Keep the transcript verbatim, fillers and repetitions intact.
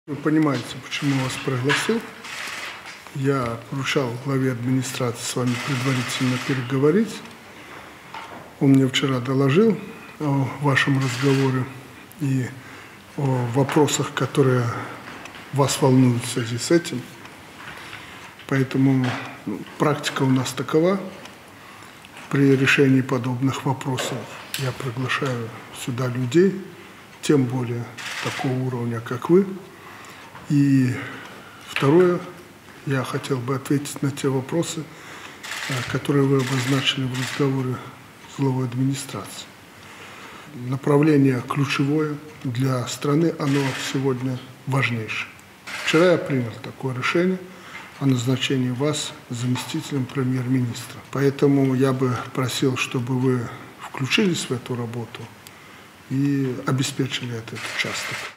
Вы понимаете, почему я вас пригласил. Я поручал главе администрации с вами предварительно переговорить. Он мне вчера доложил о вашем разговоре и о вопросах, которые вас волнуют в связи с этим. Поэтому ну, практика у нас такова. При решении подобных вопросов я приглашаю сюда людей, тем более такого уровня, как вы. И второе, я хотел бы ответить на те вопросы, которые вы обозначили в разговоре с главой администрации. Направление ключевое для страны, оно сегодня важнейшее. Вчера я принял такое решение о назначении вас заместителем премьер-министра. Поэтому я бы просил, чтобы вы включились в эту работу и обеспечили этот участок.